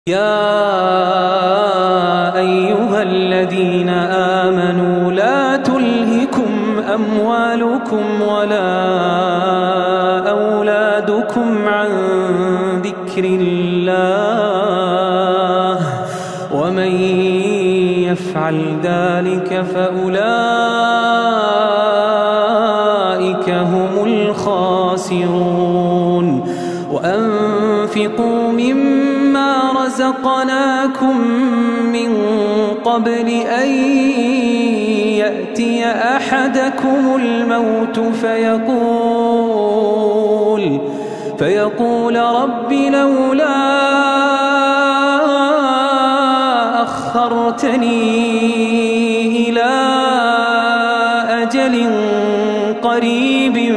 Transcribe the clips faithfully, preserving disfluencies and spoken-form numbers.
يا أيها الذين آمنوا لا تلهكم أموالكم ولا أولادكم عن ذكر الله ومن يفعل ذلك فأولئك هم الخاسرون. وأنفقوا مما رزقناكم من قبل أن يأتي أحدكم الموت فيقول فيقول رب لولا أخرتني إلى أجل قريب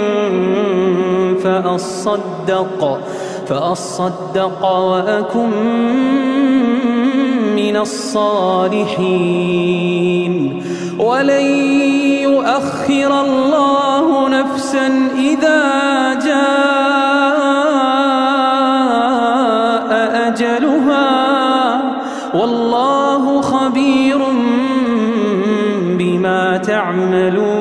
فأصدق فأصدق وأكن من الصالحين. ولن يؤخر الله نفسا إذا جاء أجلها والله خبير بما تعملون.